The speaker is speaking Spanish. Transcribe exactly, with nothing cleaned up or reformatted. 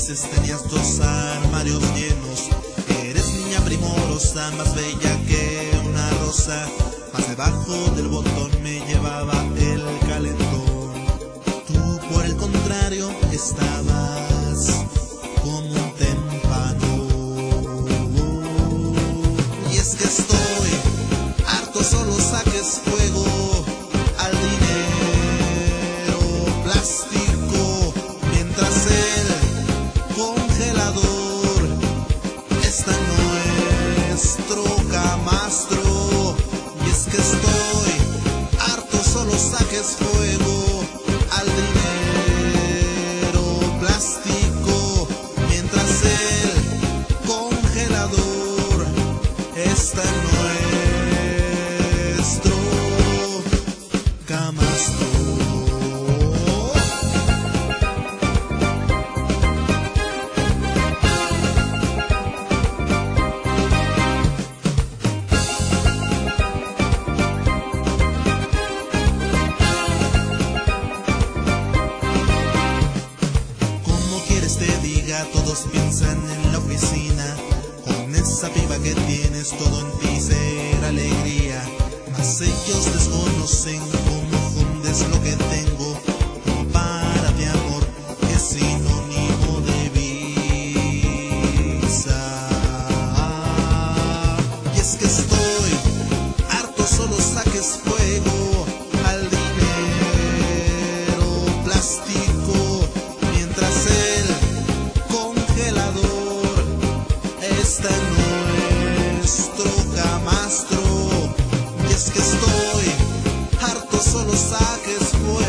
dices tenías dos armarios llenos. Eres niña primorosa, más bella que una rosa, más debajo del botón me llevaba el calentón. Tú por el contrario estabas como un témpano. Y es que estoy harto, solo saques fuego al dinero plástico, mientras el congelador está en nuestro camastro. Y es que estoy harto, solo saques fuego al dinero plástico, mientras el congelador está en nuestro camastro. Te diga, todos piensan en la oficina, con esa piba que tienes todo en ti será alegría, mas ellos desconocen cómo fundes lo que tengo. Para ti amor es sinónimo de visa. Y es que estoy harto, solo saques fuego al dinero plástico, mientras el congelador está en nuestro camastro. Y es que estoy harto, solo saques fuego